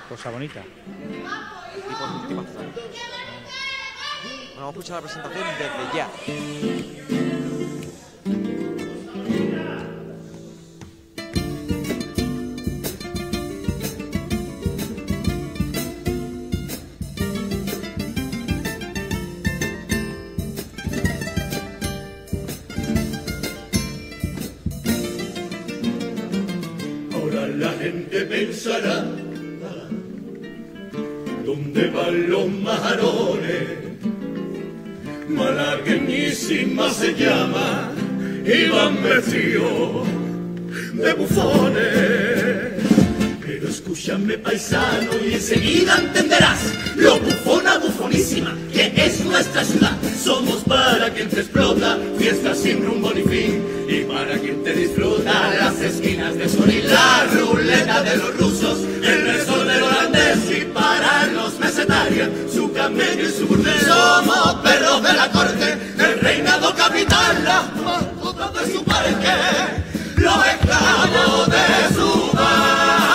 cosa bonita. Y por última. Bueno, vamos a escuchar la presentación desde ya. La gente pensará ¿dónde van los majarones? Malagueñísima se llama y van vestidos de bufones. Pero escúchame, paisano, y enseguida entenderás lo bufona, bufonísima que es nuestra ciudad. Somos para quien te explota, fiestas sin rumbo ni fin, y para quien te disfruta las esquinas de sol y la ruleta de los rusos, el resort del holandés, y para los mesetarios su camello y su burdel. Somos perros de la corte, el reinado capital, las mascotas de su parque, los esclavos de su bar.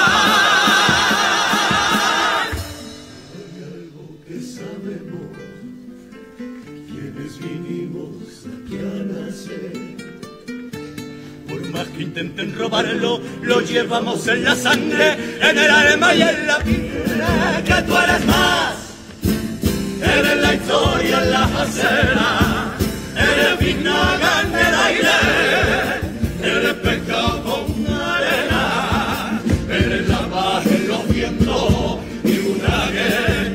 Hay algo que sabemos, quienes vinimos aquí a nacer. Por más que intenten robarlo, lo llevamos en la sangre, en el alma y en la piel. Que tú eres más, eres la historia en la acera, eres vinagre en el aire, eres pescado con arena, eres lava en los vientos y una guerra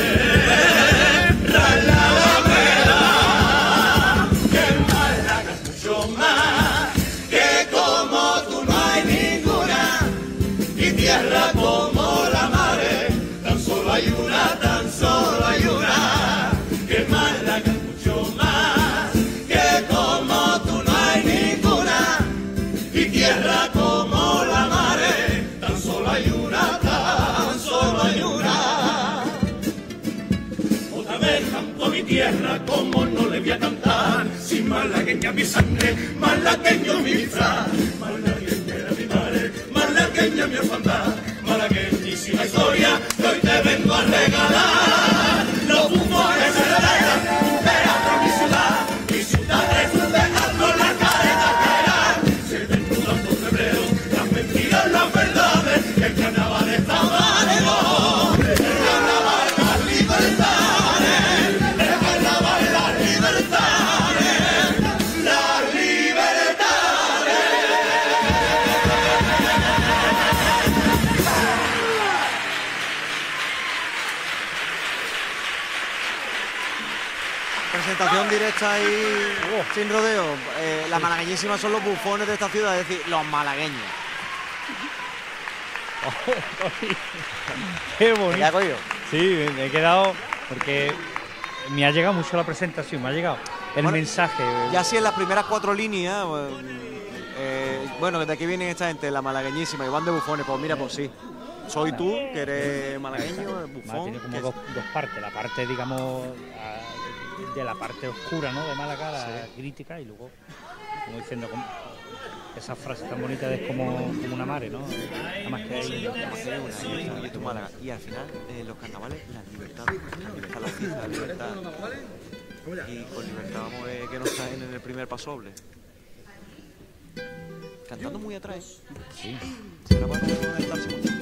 en la alameda. Que Málaga es mucho más, que como tú no hay ninguna, y tierra como la mare, tan solo hay una, tan solo hay una. Que Málaga es mucho más, que como tú no hay ninguna, y tierra como la mare, tan solo hay una, tan solo hay una. Otra vez canto mi tierra, como no le voy a cantar, si malagueña mi sangre, malagueño mi disfraz, malagueña era mi madre, malagueña mi orfandad, malagueñísima historia que hoy te vengo a regalar. Los bufones se revelan, un teatro mi ciudad es un teatro, la careta caerá, se desnudan por febrero, las mentiras, las verdades, el carnaval está maregón, el carnaval, las libertades, el carnaval, las libertades, las libertades. Presentación directa y sin rodeo. La malagueñísima son los bufones de esta ciudad, es decir, los malagueños. Qué bonito. ¿Qué hago yo? Sí, me he quedado porque me ha llegado mucho la presentación, me ha llegado el Bueno, mensaje. Ya así en las primeras 4 líneas, bueno, de aquí vienen esta gente, la malagueñísima, y van de bufones. Pues mira, pues sí. Soy tú, que eres malagueño, bufón. Tiene como dos partes, la parte, digamos, de la parte oscura, ¿no?, de Málaga, la crítica, y luego, como diciendo, esa frase tan bonita de es como una mare, ¿no? Nada más que hay Y esto es Málaga. Y al final, los carnavales, la libertad, la fiesta, la libertad. Y con libertad vamos a ver que nos traen en el primer pasoble. Cantando muy atrás. Sí. ¿Será para no estarse mucho?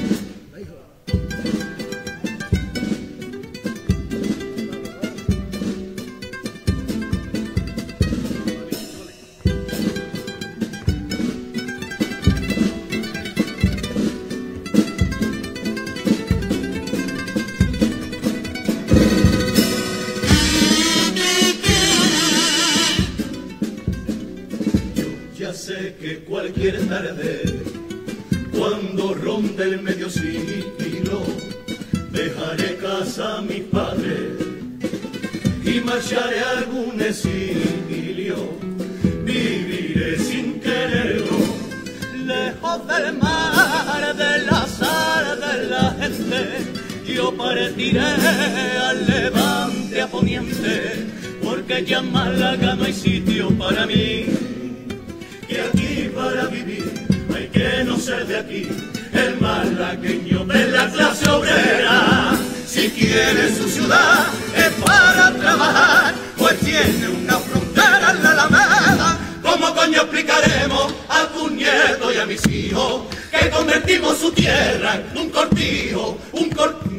Ya sé que cualquier tarde, cuando ronde el medio siglo, dejaré casa a mis padres y marcharé a algún exilio. Viviré sin quererlo, lejos del mar, del azar de la gente. Yo partiré al levante, a poniente, porque ya en Málaga no hay sitio para mí. Que aquí para vivir hay que no ser de aquí, el malagueño de la clase su tierra, un cortijo, un cortijo,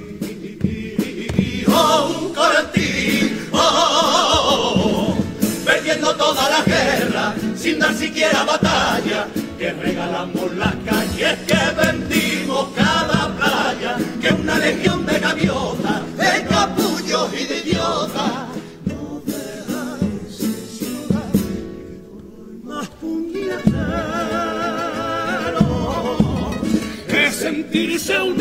un cortijo, perdiendo toda la guerra, sin dar siquiera batalla, que regalamos las calles, que vendimos cada playa, que una legión de gaviotas, de capullos y de idiotas, no dejan sin ciudad, más puñetero que sentirse un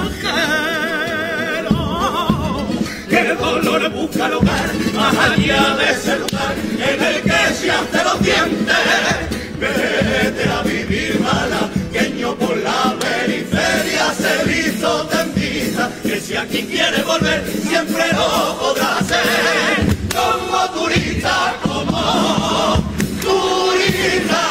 extranjero, que dolor busca el hogar, más allá de ese lugar en el que se hace los dientes. Vete a vivir malagueño por la periferia, se hizo tendida, que si aquí quiere volver siempre lo podrá hacer, como turista, como turista.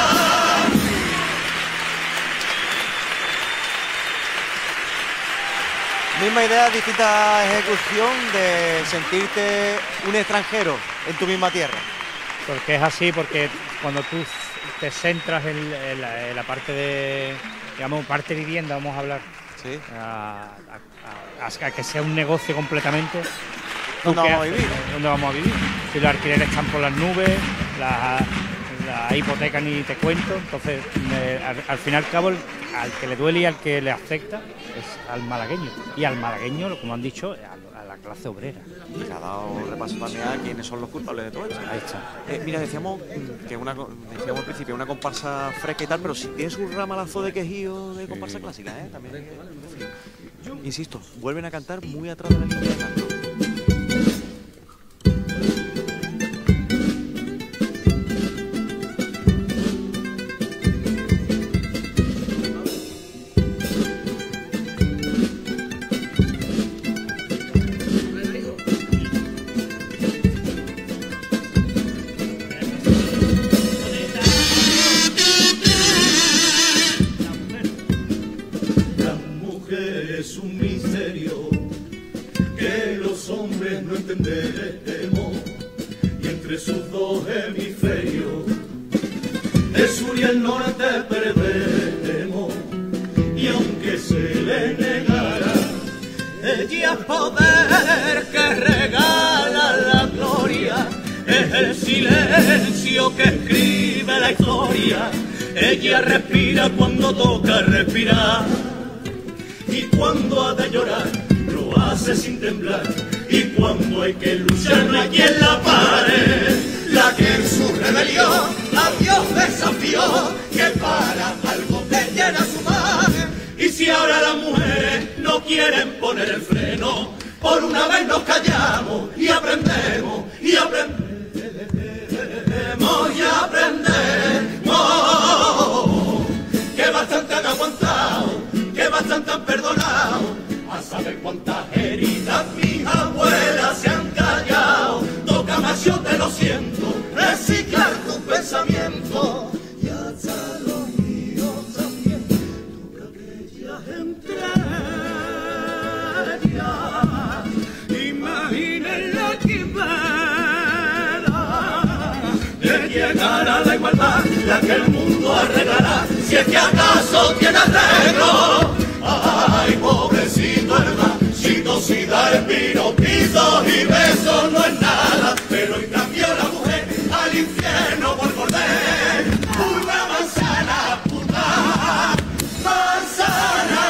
Misma idea, distinta ejecución de sentirte un extranjero en tu misma tierra. Porque es así, porque cuando tú te centras en la parte de, digamos, parte vivienda, vamos a hablar, Sí. a que sea un negocio completamente. ¿Dónde ¿Tú qué vamos a haces? vivir? ¿Dónde vamos a vivir? Si los alquileres están por las nubes, la hipoteca ni te cuento, entonces al fin y al cabo al que le duele y al que le afecta es al malagueño. Y al malagueño, como han dicho, a la clase obrera. Y que ha dado repaso también a quiénes son los culpables de todo esto. Ahí está. Mira, decíamos que decíamos al principio una comparsa fresca y tal, pero si tiene su ramalazo de quejío de comparsa clásica, también. Insisto, vuelven a cantar muy atrás de la línea de canto. Es un misterio que los hombres no entenderemos, y entre sus dos hemisferios, el sur y el norte perdemos, y aunque se le negara, ella es poder que regala la gloria, es el silencio que escribe la historia, ella respira cuando toca respirar. Y cuando ha de llorar, lo hace sin temblar. Y cuando hay que luchar, no hay quien la pare. La que en su rebelión a Dios desafió, que para algo que llena su mar. Y si ahora las mujeres no quieren poner el freno, por una vez nos callamos y aprendemos, y aprendemos, y aprendemos. Que bastante han aguantado, que bastante han perdonado, a saber cuántas heridas mis abuelas se han callado. Toca más, yo te lo siento, reciclar tu pensamiento, y hasta los míos también. Toca aquellas entrañas, imaginen la quimera de llegar a la igualdad, la que el mundo regalar, si es que acaso tiene arreglo. Ay, pobrecito hermanito, si dar piropitos y besos no es nada, pero en cambio la mujer al infierno por morder una manzana, una manzana.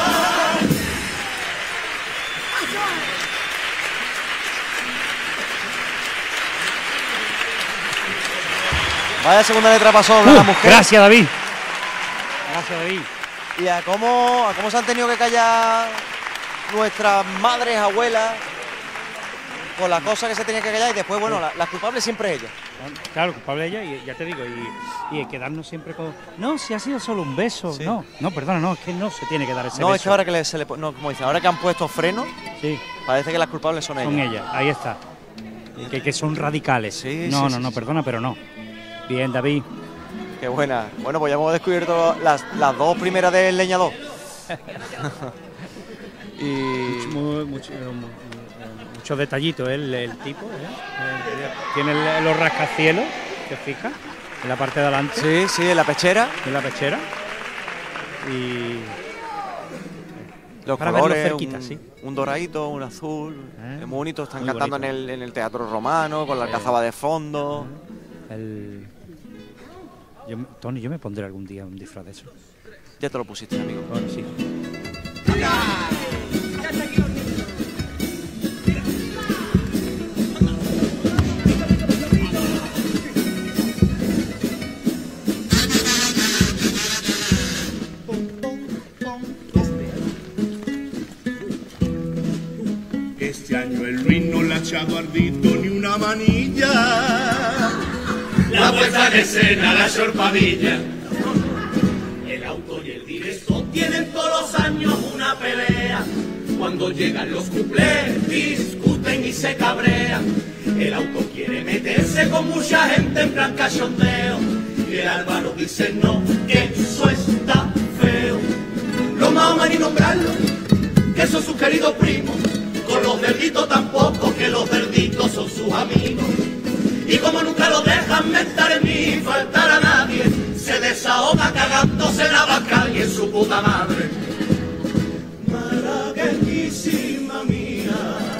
Vaya segunda letra pasó la mujer. Gracias, David. Gracias, David. Y a cómo se han tenido que callar nuestras madres, abuelas, con las cosas que se tenían que callar, y después, bueno, las culpables siempre ella. Claro, culpable ella, y ya te digo, y quedarnos siempre con... No, si ha sido solo un beso. Sí. No, perdona, no, es que no se tiene que dar ese No, beso. es que ahora que no, como dice, ahora que han puesto frenos, Sí, parece que las culpables son ellas. son ellas, ahí está. Que son radicales. Sí, no, sí, no, sí, no, sí. perdona, pero no. Bien, David. Qué buena. Bueno, pues ya hemos descubierto las dos primeras del leñador. Y Muchos detallitos, el tipo, tiene los rascacielos, ¿te fijas? En la parte de adelante, sí, en la pechera. en la pechera. Y Los para verlo colores, cerquita, sí. un doradito, un azul, es muy bonito. Están muy cantando bonito. en el Teatro Romano, con la alcazaba de fondo. Tony, yo me pondré algún día un disfraz de eso. Ya te lo pusiste, amigo. Bueno, sí. Este año el Luis no le ha echado ardito ni una manilla. La puesta en escena, la chorpadilla. El autor y el director tienen todos los años una pelea. Cuando llegan los cuplés, discuten y se cabrean. El autor quiere meterse con mucha gente en plan cachondeo. Y el Álvaro dice no, que eso está feo. Los Mahoma ni nombrarlo, que son sus queridos primos. Con los cerditos tampoco, que los cerditos son sus amigos. Y como nunca lo dejan mentar ni faltar a nadie, se desahoga cagándose en la vaca y en su puta madre. Malagueñísima mía,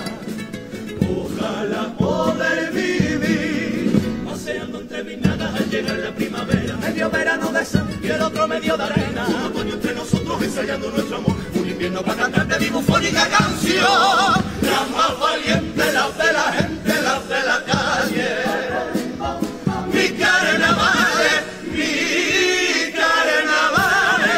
ojalá poder vivir, paseando entre vinadas al llegar la primavera. Medio verano de sal y el otro medio de arena. Un otoño entre nosotros ensayando nuestro amor. Un invierno para cantarte mi bufónica canción. La más valiente, las de la gente, las de la calle. Mi carnavales, mi carnavales.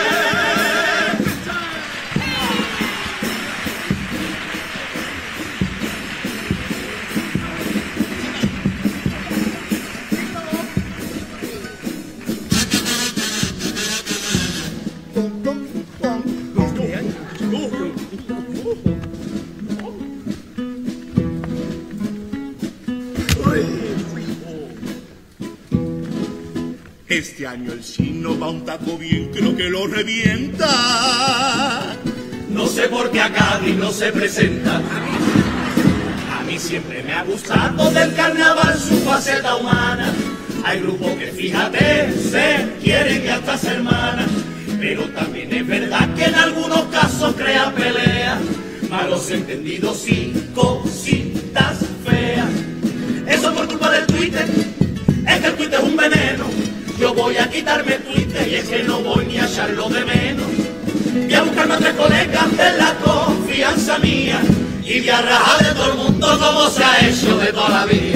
Este año el chino va un taco bien, creo que lo revienta. No sé por qué a Cádiz no se presenta. A mí siempre me ha gustado del carnaval su faceta humana. Hay grupos que, fíjate, se quieren y hasta se hermanan. Pero también es verdad que en algunos casos crea peleas, malos entendidos y cositas feas. Eso por culpa del Twitter, es que el Twitter es un veneno. Yo voy a quitarme Twitter y es que no voy ni a echarlo de menos. Voy a buscarme a 3 colegas de la confianza mía y voy a rajar de todo el mundo como se ha hecho de toda la vida.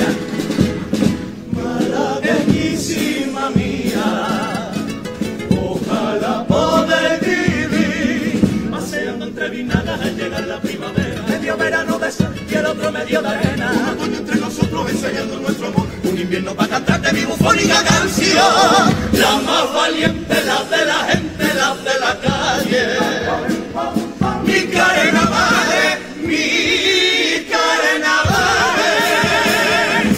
Malagueñísima mía, ojalá poder vivir, paseando entre vinadas al llegar la primavera. Medio verano de sal y el otro medio de arena. Un otoño entre nosotros ensayando nuestro amor. Un invierno para cantarte mi bufónica canción. La más valiente, la de la gente, la de la calle. Mi carnavales, mi carnavales.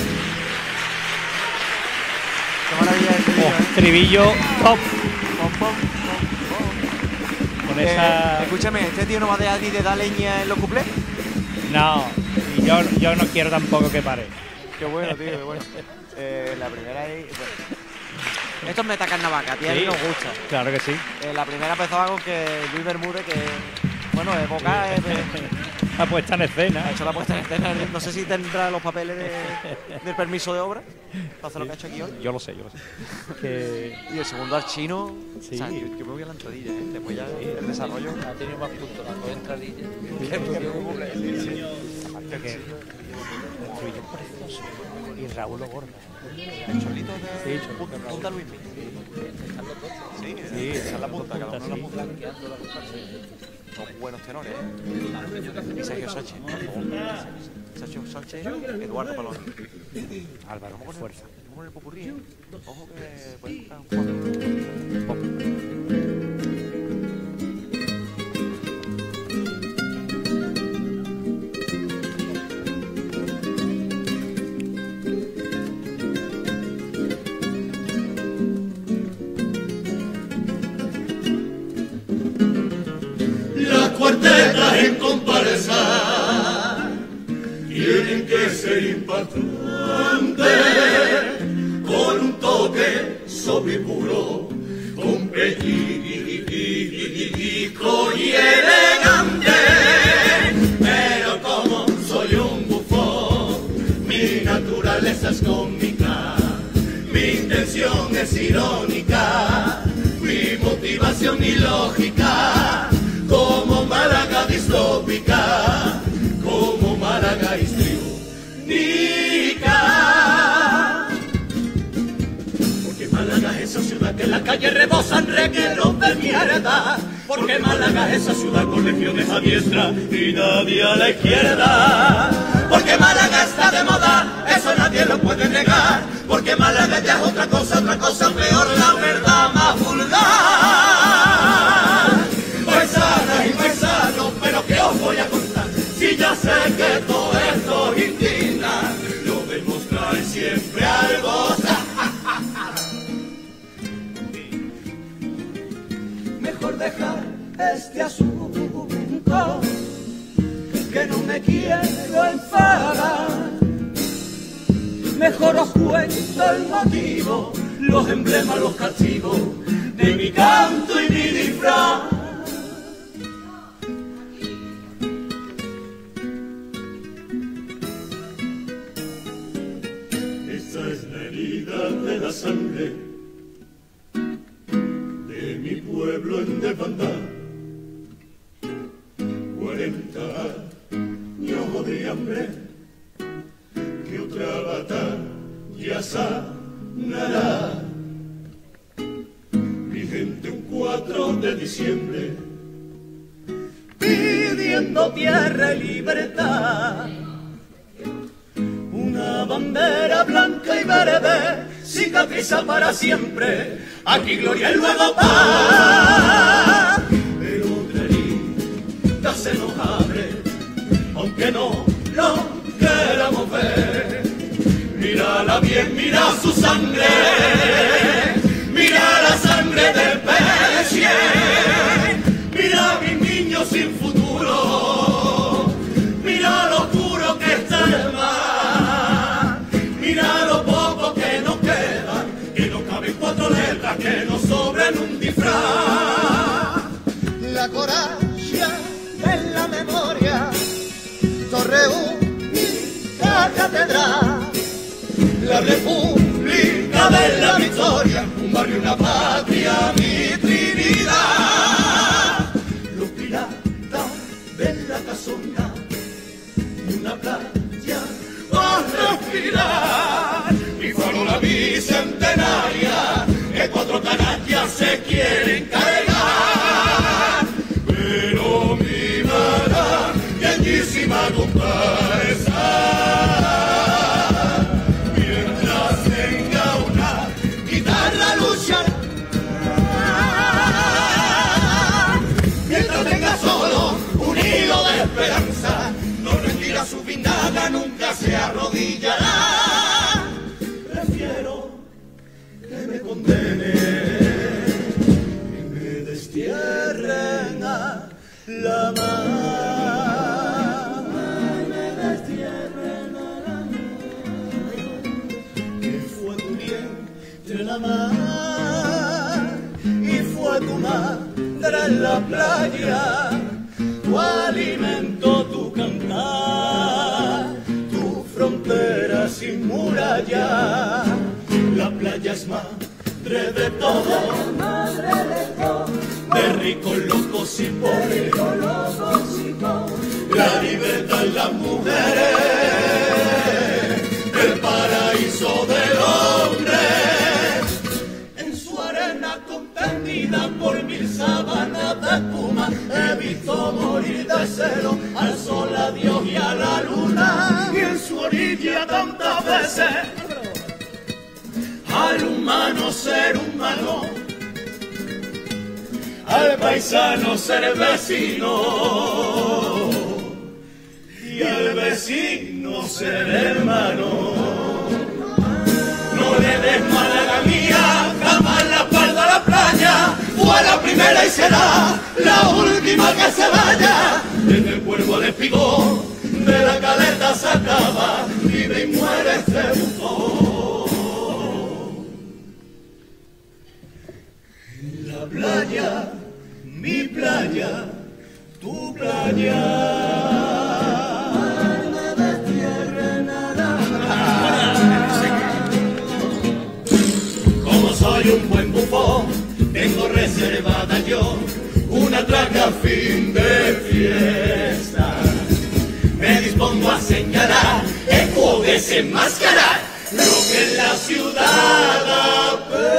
Qué maravilla el estribillo, ¿eh? Estribillo top. Pom, pom, pom, pom. Con esa... Escúchame, ¿este tío no va a dejar ni de dar leña en los cuplés? No, y yo no quiero tampoco que pare. Qué bueno, tío, qué bueno. La primera es... Bueno. Esto es metacarnavaca, tío, a mí Sí, nos gusta. claro que sí. La primera empezaba con que Luis Bermúdez, que... Bueno, es vocal, La puesta en escena. ha hecho la puesta en escena. No sé si tendrá los papeles del permiso de obra para hacer lo que ha hecho aquí hoy. Yo lo sé. Que... Y el segundo al chino. Sí. O sea, yo me voy a la entradilla, ¿eh? Después ya el desarrollo. Ha tenido más puntos las 2 entradillas. Aparte que el estribillo es precioso. Y Raúl lo gorda. El cholito de... Sí, cholito de Raúl. Punta Luis. Sí, esa es la punta, cada uno en la punta. Son buenos tenores, ¿eh? Y Sergio Sánchez. Sergio Sánchez, Eduardo Palón. Álvaro, fuerza. Vamos con el popurrí, ¿eh? Ojo que puede estar un poco. Las cuartetas en comparsa tienen que ser impactantes, con un toque sobrepuro, con pellizco y elegante. irónica, mi motivación ilógica, como Málaga distópica, como Málaga histriónica. Porque Málaga es esa ciudad que en la calle rebosan regueros de mierda. Porque Málaga es esa ciudad con legiones a diestra y nadie a la izquierda. Porque Málaga está de moda, eso nadie lo puede negar. Porque Málaga ya es otra cosa peor, la verdad más vulgar. Paisanas y paisanos, pero ¿qué os voy a contar? Si ya sé que todo esto os indigna, lo demostráis siempre algo. Mejor dejar este asunto, que no me quiero enfadar. Mejor os cuento el motivo, los emblemas, los castigos de mi canto y mi disfraz. Esa es la herida de la sangre de mi pueblo en desbandada. 40 años de hambre que otra batalla sanará. Mi gente un 4 de diciembre pidiendo tierra y libertad. Una bandera blanca y verde cicatriza para siempre. Aquí gloria y luego paz. Pero otra herida se nos abre, aunque no lo queramos ver. Mírala bien, mira su sangre, mira la sangre del peche. Mira a mis niños sin futuro, mira lo oscuro que está el mar. Mira lo poco que nos queda, que no caben 4 letras, que nos sobran un disfraz. La coraza de la memoria, torre única catedral. La República de la Victoria, un barrio, una patria, mi Trinidad. Los piratas de la casona y una playa a respirar. Mi faro la bicentenaria, que 4 canallas se quieren cargar. Pero mi Málaga, bellísima comparsa, esperanza, no retira su pintada, nunca se arrodillará. Prefiero que me condenen y me destierren a la mar. Me destierren a la mar. Que fue tu vientre la mar y fue tu madre en la playa. Tu alimento, tu cantar, tu frontera sin muralla. La playa es madre de todo, de ricos, locos y pobres. La libertad en las mujeres, el paraíso del hombre. En su arena contendida por 1000 sábanas de espuma, he visto morir de celo al sol, a Dios y a la luna. Y en su orilla tantas veces al humano ser humano, al paisano ser vecino y al vecino ser hermano. No le des Málaga mía, jamás la espalda a la playa. Fue la primera y será la última que se vaya. Desde el Cuervo al Espigón, de la Caleta se acaba, vive y muere este buzón. La playa, mi playa, tu playa. Como soy un tengo reservada yo una traca a fin de fiesta. Me dispongo a señalar, eco desenmascarar lo que en la ciudad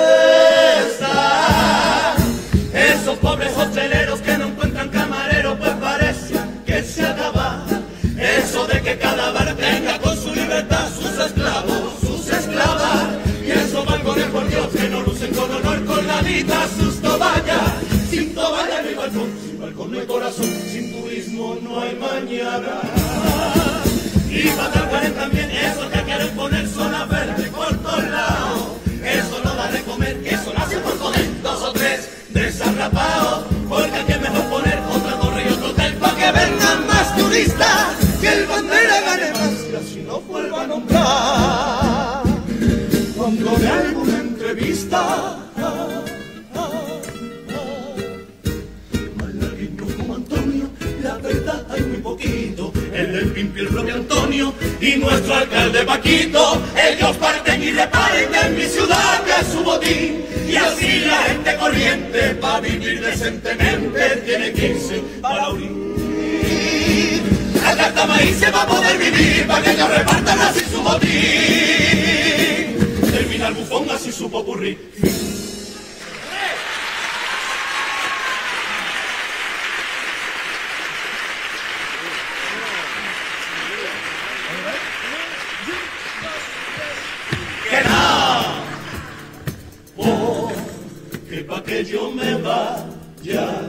apesta. Esos pobres hosteleros que no encuentran camarero, pues parece que se acaba. Eso de que cada bar tenga con su libertad sus esclavos, sus esclavas. Y esos balcones, por Dios, que no lucen con honor colgaditas sus toballas. Sin toalla no hay balcón, sin balcón no hay corazón, sin turismo no hay mañana. Y para tal también esos que quieren poner zona verde por todos lados. Eso no da de comer, eso lo hace por poner 2 o 3 desarrapados. Porque aquí es mejor poner otra torre y otro hotel para que vengan más turistas, que el bandera gane más y así no vuelva a nombrar. Cuando de alguna entrevista malagueño como Antonio, la verdad hay muy poquito. El del Pimpi, el propio Antonio y nuestro alcalde Paquito, ellos parten y reparen en mi ciudad que es su botín. Y así la gente corriente, para vivir decentemente, tiene que irse para unir. La carta maíz se va a poder vivir, para que ellos repartan así su botín. Termina el bufón así su popurrí. Que no, porque pa' que yo me vaya,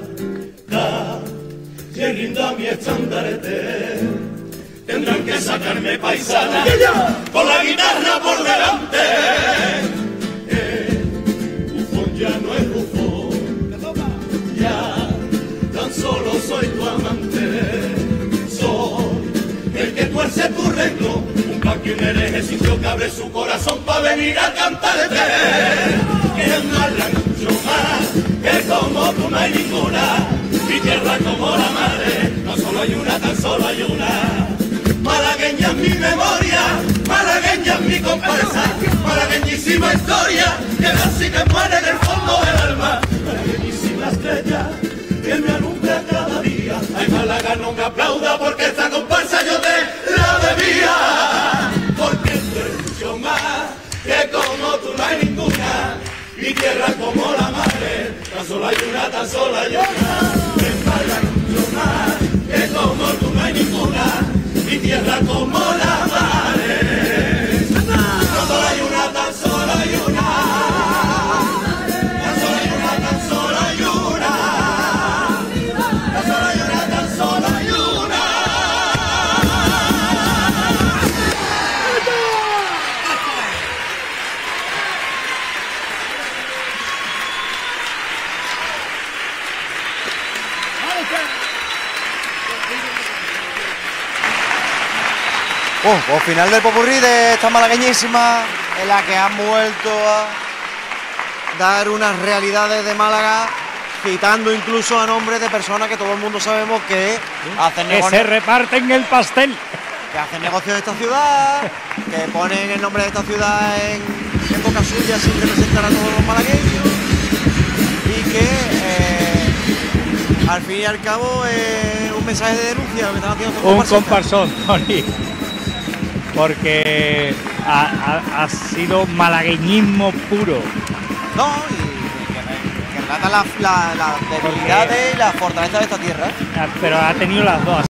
que rinda mi estandarte, tendrán que sacarme paisana con la guitarra por delante. Bufón ya no es bufón, ya tan solo soy tu amante, soy el que tuerce tu renglón, un pa' que un hereje sintió que abre su corazón pa' venir a cantarte. Que más la mucho más, que como tú no hay ninguna, mi tierra como la madre, no solo hay una, tan solo hay una. Malagueña es mi memoria, malagueña es mi comparsa, malagueñísima historia, que nace y que muere en el fondo del alma. Malagueñísima estrella, que me alumbra cada día. Ay, Málaga, no me aplauda porque esta comparsa yo te la debía. Porque tú eres mucho más, que como tú no hay ninguna. Mi tierra como la madre, tan solo hay una, tan solo hay una. En Málaga mucho más, que como tú no hay ninguna. Mi tierra como la madre, tan solo hay una, tan solo hay una. Tan solo hay una, tan solo hay una. Tan solo hay una, tan solo hay una. Pues final del popurrí de esta malagueñísima, en la que han vuelto a dar unas realidades de Málaga, citando incluso a nombres de personas que todo el mundo sabemos que hacen Que se reparten el pastel. que hacen negocios de esta ciudad, que ponen el nombre de esta ciudad en boca suya sin representar a todos los malagueños, y que al fin y al cabo es un mensaje de denuncia lo que están haciendo estos Un comparsistas. comparsón, Tony. Porque ha sido malagueñismo puro. No, y que relata las debilidades y las fortalezas de esta tierra. Pero ha tenido las dos.